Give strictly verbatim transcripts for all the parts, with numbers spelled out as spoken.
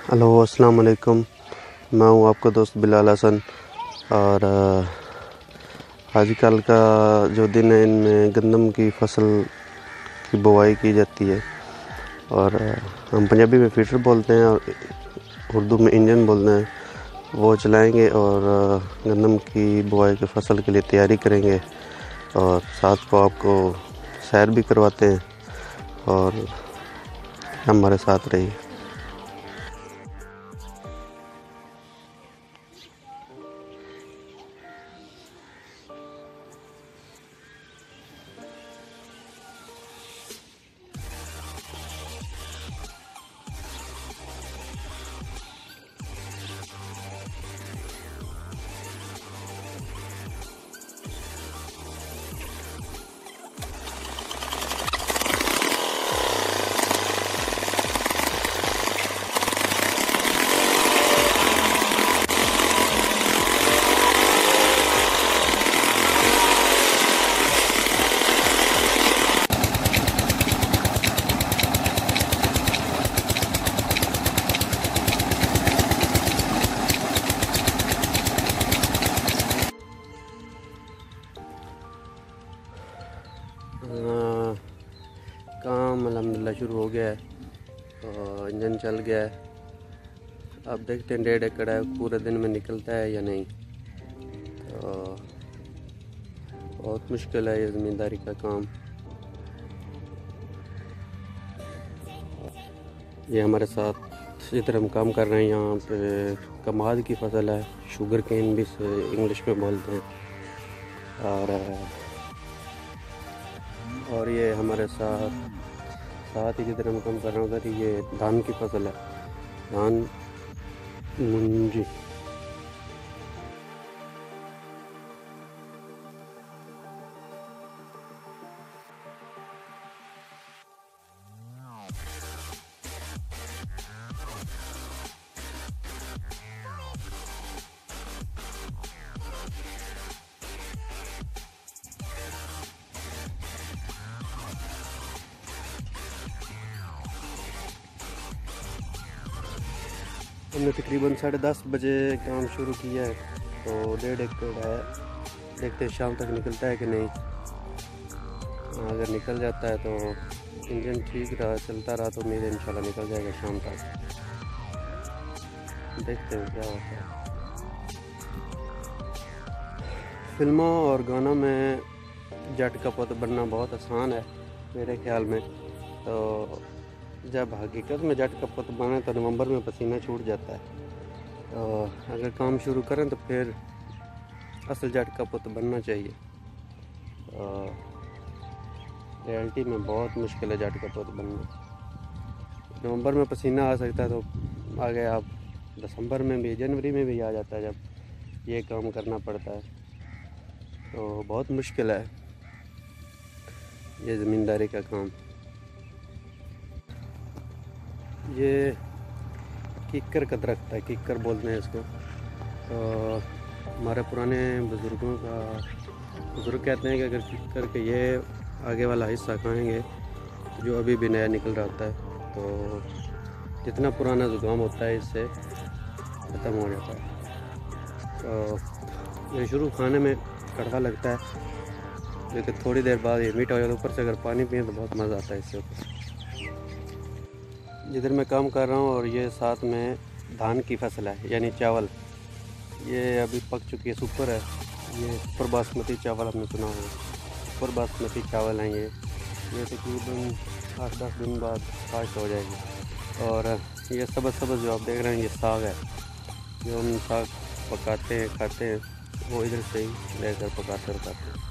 Hello अस्सलाम वालेकुम। मैं हूँ आपका दोस्त बिलाल हसन। और आजकल का जो दिन है इनमें गंदम की फसल की बुवाई की जाती है। और हम पंजाबी में फीडर बोलते हैं और उर्दू में इंजन बोलते हैं। वो चलाएंगे और गंदम की बुवाई की फसल के लिए तैयारी करेंगे और साथ को आपको सैर भी करवाते हैं और हमारे साथ रहिए। काम अल्हम्दुलिल्लाह शुरू हो गया है और इंजन चल गया है। अब देखते हैं डेढ़ एकड़ है पूरे दिन में निकलता है या नहीं। तो बहुत मुश्किल है ये ज़मींदारी का काम। ये हमारे साथ इधर हम काम कर रहे हैं, यहाँ पे कमाद की फसल है, शुगर केन भी इसे इंग्लिश में बोलते हैं। और और ये हमारे साथ साथ ही जिधर हम काम कर रहे हैं उधर ये धान की फसल है, धान मुंजी। हमने तकरीबन साढ़े दस बजे काम शुरू किया है, तो डेढ़ एकड़ है। देखते हैं शाम तक निकलता है कि नहीं। अगर निकल जाता है तो इंजन ठीक रहा, चलता रहा, तो उम्मीद है इंशाल्लाह निकल जाएगा शाम तक। देखते हैं क्या होता है। फिल्मों और गानों में जट का पुत बनना बहुत आसान है मेरे ख्याल में। तो जब हकीकत में जट का पुत बने तो नवंबर में पसीना छूट जाता है। तो अगर काम शुरू करें तो फिर असल जट का पुत बनना चाहिए। तो रियलिटी में बहुत मुश्किल है जट का पुत बनना। नवंबर में पसीना आ सकता है तो आगे आप दिसंबर में भी, जनवरी में भी आ जाता है जब ये काम करना पड़ता है। तो बहुत मुश्किल है ये ज़मींदारी का काम। ये किक्कर का दरख्त है, किक्कर बोलते हैं इसको। तो हमारे पुराने बुज़ुर्गों का बुज़ुर्ग कहते हैं कि अगर किक्कर के ये आगे वाला हिस्सा खाएंगे तो जो अभी भी नया निकल रहा होता है, तो जितना पुराना ज़ुकाम होता है इससे ख़त्म हो जाता है। तो ये शुरू खाने में कड़वा लगता है, लेकिन थोड़ी देर बाद ये मीठा हो जाता है। ऊपर से अगर पानी पिए तो बहुत मज़ा आता है इससे ऊपर। जिधर मैं काम कर रहा हूँ और ये साथ में धान की फसल है यानी चावल। ये अभी पक चुकी है, सुपर है। ये सुपर बासमती चावल हमने सुना है, सुपर बासमती चावल हैं ये। ये तकरीबन आठ दस दिन बाद काश्त हो जाएगी। और ये सबज सबज जो आप देख रहे हैं ये साग है, जो हम साग पकाते हैं खाते हैं, वो इधर से ही लेकर पकाते और खाते हैं।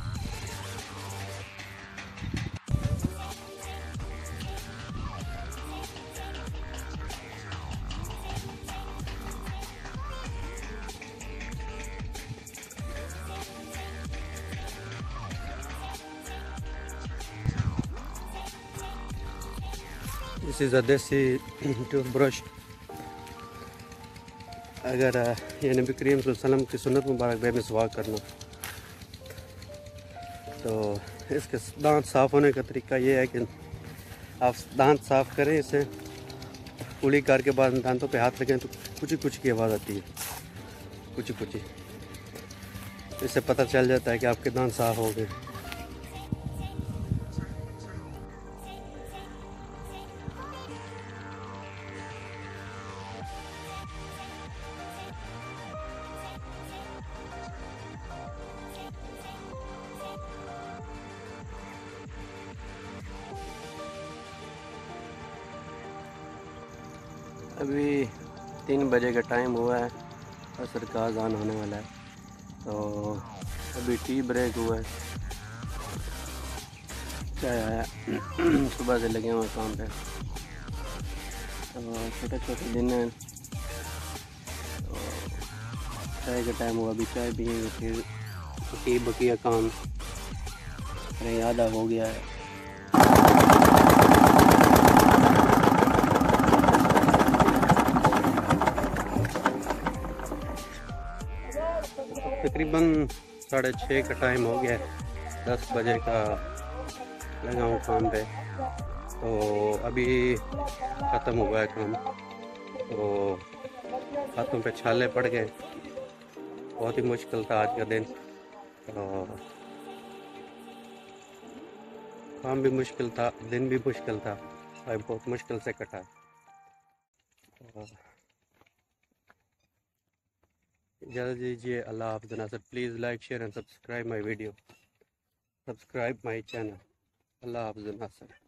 दिस इज़ अ देसी टूथब्रश। अगर ये नबी करीम सल्लल्लाहु अलैहि वसल्लम की सुन्नत मुबारक बे मिसवाक करना, तो इसके दांत साफ़ होने का तरीका ये है कि आप दांत साफ़ करें इसे कुली करके बाद दांतों पे हाथ रखें तो कुछ कुछ की आवाज़ आती है, कुछ कुछ। इससे पता चल जाता है कि आपके दांत साफ हो गए। अभी तीन बजे का टाइम हुआ है, असर का अज़ान होने वाला है। तो अभी टी ब्रेक हुआ है, चाय आया। सुबह से लगे हुए काम पे, तो छोटे छोटे दिन हैं। तो चाय का टाइम हुआ, अभी चाय पिएंगे, फिर टी बकिया काम कहीं आधा हो गया है। तकरीबन साढ़े छः का टाइम हो गया है, दस बजे का लगा हूँ काम पे। तो अभी ख़त्म हुआ है काम, तो हाथों पे छाले पड़ गए। बहुत ही मुश्किल था आज का दिन, तो काम भी मुश्किल था, दिन भी मुश्किल था, भाई बहुत मुश्किल से कटा। तो इजाज़त दीजिए, अल्लाह हाफ़िज़ Nasar. Please like share and subscribe my video, subscribe my channel. अल्लाह हाफ़िज़ नासर।